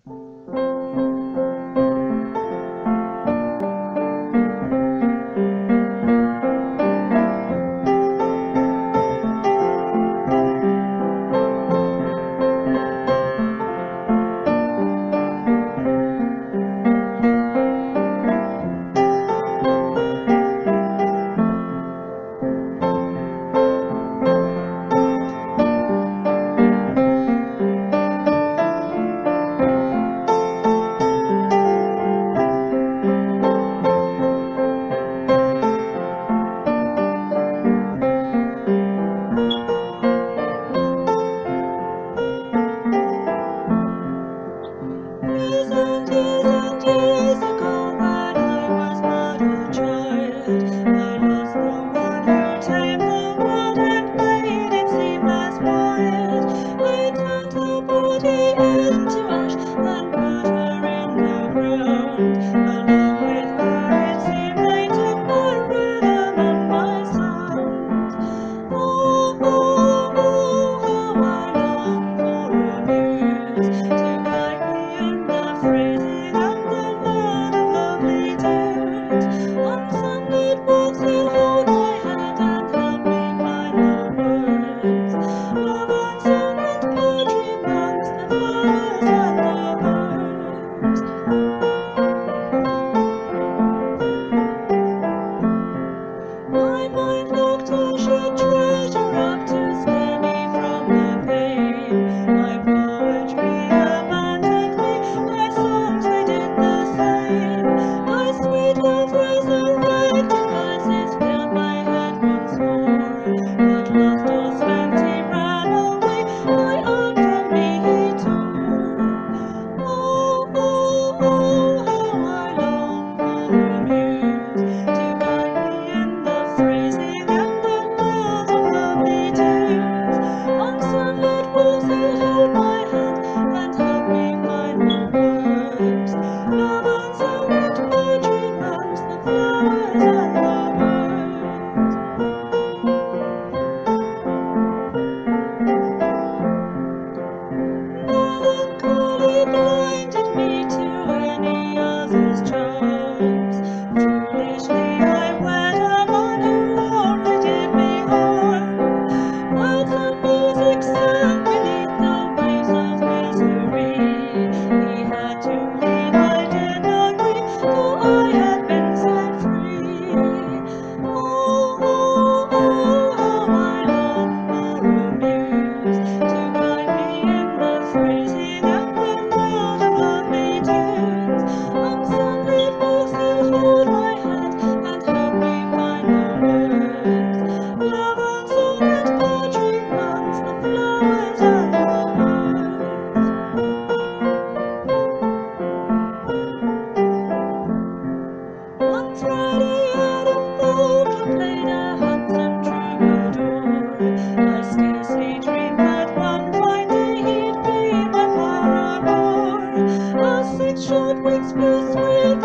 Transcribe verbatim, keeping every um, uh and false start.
Years and years and years ago, when I was but a child, I lost the one who tamed the world and made it seem less wild. I turned her body into ash and put her in the ground. Along with her, it seemed they took my rhythm and my sound. Oh, oh, oh, how I long for a muse to guide me in the phrasing and the load of lovely tunes. On sunlit walks he'll hold my hand and help me find the words. Love and song and poetry amongst the flowers and the birds. My mind looked a shed treasure up to spare me from the pain. My poetry abandoned me, my songs they did the same. My sweet love resurrected verses filled my head once more. But lost or spent he ran away, my art from me he tore. Oh, oh, oh, how I long for a muse to guide me in the phrasing and the loads of lovely tunes. On sunlit walks he'll hold my hand and help me find the words. Love and song and poetry amongst the flowers and the birds. Melancholy blinded me to any other's charms. Foolishly I wed a man who only did me harm. Words and music sank beneath the waves of misery. He had to leave, I did not grieve, for I had been set free. Oh, oh, oh, how I long for a muse to guide me in the phrasing and the load of lovely tunes. On sunlit walks he'll hold my hand and help me find the words. Love and song and poetry amongst the flowers and the birds. One Friday at a folk club played a handsome troubadour. I scarcely dreamed that one fine day he'd be my paramour. Our six short weeks flew swift